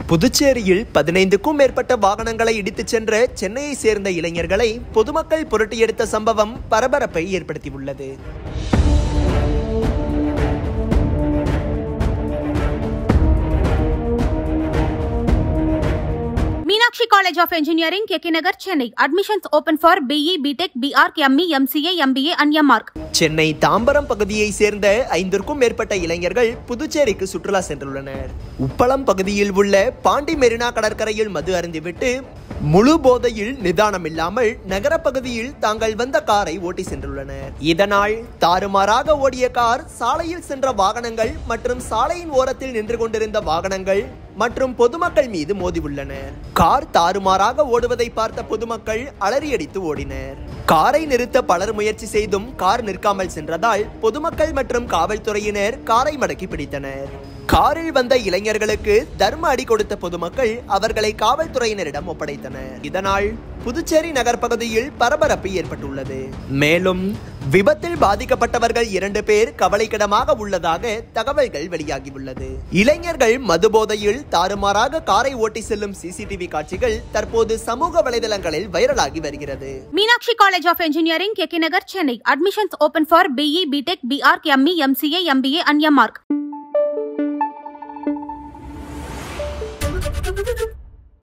புதுச்சேரியில் 15க்கும் மேற்பட்ட வாகனங்களை இடித்துச் சென்ற சென்னையை சேர்ந்த இளைஞர்களை பொதுமக்கள் புரட்டியெடுத்த சம்பவம் பரபரப்பை ஏற்படுத்தியுள்ளது. Meenakshi College of Engineering, KK Nagar, Chennai. Admissions open for BE, BTech, BArch, ME, MCA, MBA and MArch. Chennai Tambaram பகுதியை சேர்ந்த 5க்கும் மேற்பட்ட இளைஞர்கள் புதுச்சேரிக்கு சுற்றுலா சென்றுள்ளனர். உப்பளம் பகுதியில் உள்ள பாண்டி மெரினா கடற்கரையில் மது அருந்திவிட்டு முழு போதையில் நிதானம் இல்லாமல் நகரப்பகுதியில் தாங்கள் வந்த காரை ஓட்டி சென்றுள்ளனர். இதனால் தாறுமாறாக ஓடிய கார் சாலையில் சென்ற வாகனங்கள் மற்றும் சாலையின் ஓரத்தில் நின்று கொண்டிருந்த வாகனங்கள் மற்றும் பொதுமக்கள் மீது மோதியுள்ளனர். கார் தாறுமாறாக ஓடுவதை பார்த்த பொதுமக்கள் அலறியடித்து ஓடினர். காரை நிறுத்த பலர் முயற்சி செய்தும் கார் நிற்காமல் சென்றதால் பொதுமக்கள் மற்றும் காவல்துறையினர் காரை மடக்கி பிடித்தனர். காரில் வந்த இளைஞர்களுக்கு தர்ம அடி கொடுத்த பொதுமக்கள் அவர்களை காவல்துறையினரிடம் ஒப்படைத்தனர். இதனால் புதுச்சேரி நகர் பகுதியில் பரபரப்பு ஏற்பட்டுள்ளது. மேலும் விபத்தில் பாதிக்கப்பட்டவர்கள் 2 பேர் கவலைக்கிடமாக உள்ளதாக தகவல்கள் வெளியாகியுள்ளது. இளைஞர்கள் மதுபோதையில் தாறுமாறாக காரை ஓட்டி செல்லும் சிசிடிவி காட்சிகள் தற்போது சமூக வலைதளங்களில் வைரலாகி வருகிறது. Meenakshi College of Engineering, KK Nagar, Chennai. Admissions open for BE, BTech, BArch, ME, MCA, MBA and MArch.